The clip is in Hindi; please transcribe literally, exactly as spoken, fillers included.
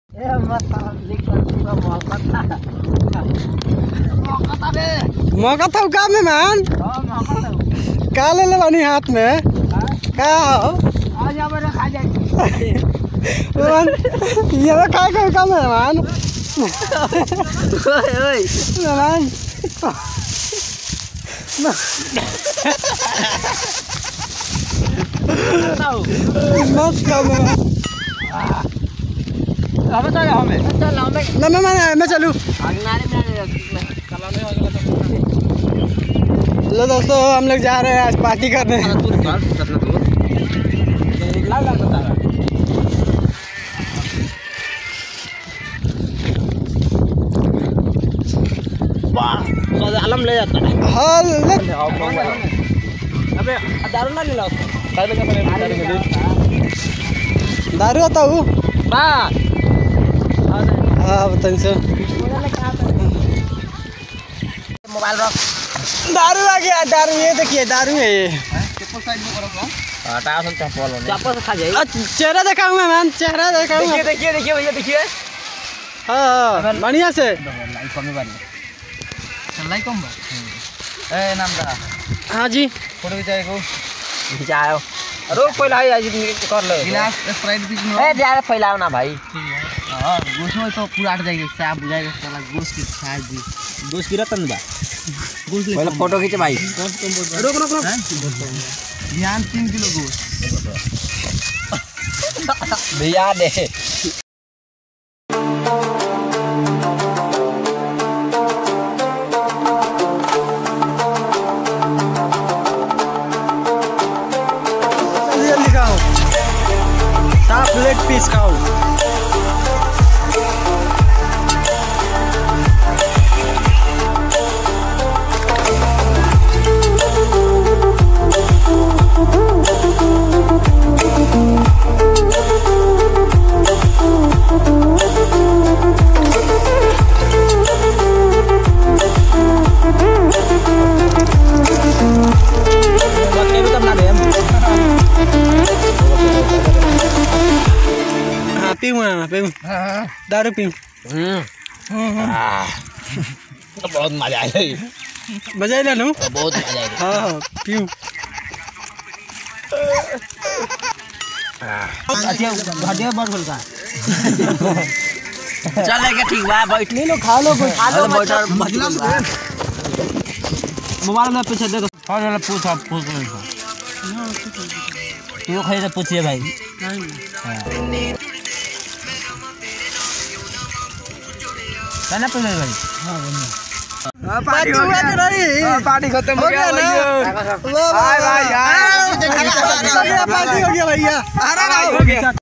ए मत लिख पूरा मौका था मौका था बे मौका था का में मान हां मौका था का ले ले बानी हाथ में का हो आ जा बरे खा जाए मान ये का का का में मान ओए ओए मान मत का में हमें चल हमें चल हमें ना मैं मैं मैं चलूं अंगनारे में कलाने हो गया लो दोस्तों हम लोग जा रहे हैं आज पार्टी करने तू बात करना तू लाल लाल बता रहा वाह तो आलम ले जाता है हां ले अबे दारू ना ले लो काय लगा मैंने दारू में दारू आता हूँ बस हाँ बताइए सर मोबाइल रख दारू आ गया दारू ये देखिए दारू है ये चप्पल साइड में करो हां टास हम चप्पल होने चप्पल से खा जाए अच्छा चेहरा दिखाऊंगा मैम चेहरा दिखाऊंगा देखिए देखिए देखिए भैया देखिए हाँ हाँ बढ़िया से लाइक कम बार चल लाइक कम बार ए नाम दा हाँ जी फोटो खिंचाए को खिंचाओ रुक पहले आई आज कर ले गिलास स्प्राइट बीच में ए जा फैलाओ ना भाई हां गोश में तो पूरा हट जाएगा साफ बुझाएगा साला गोश की छाय दी गोश की रतन बा गोश ले पहले फोटो खींच भाई रुक रुक रुक ध्यान तीन किलो गोश भैया दे साफ लेग पीस खाओ पीऊँ ना पीऊँ दारू पीऊँ तो बहुत मजा आएगा बजाई ले लूँ बहुत मजा आएगा हाँ हाँ पीऊँ अच्छा घटिया बड़ बोल का चल लेके ठीक बा बैठ ले लो खा लो कुछ खा लो बैठ मोबाइल में पीछे देखो हां जरा पूछ आप पूछ तू खाई से पूछिए भाई ना पहले भाई हां पार्टी हुआ तो नहीं पार्टी खत्म हो गया भाई हाय भाई यार पार्टी हो गया भैया अरे हो गया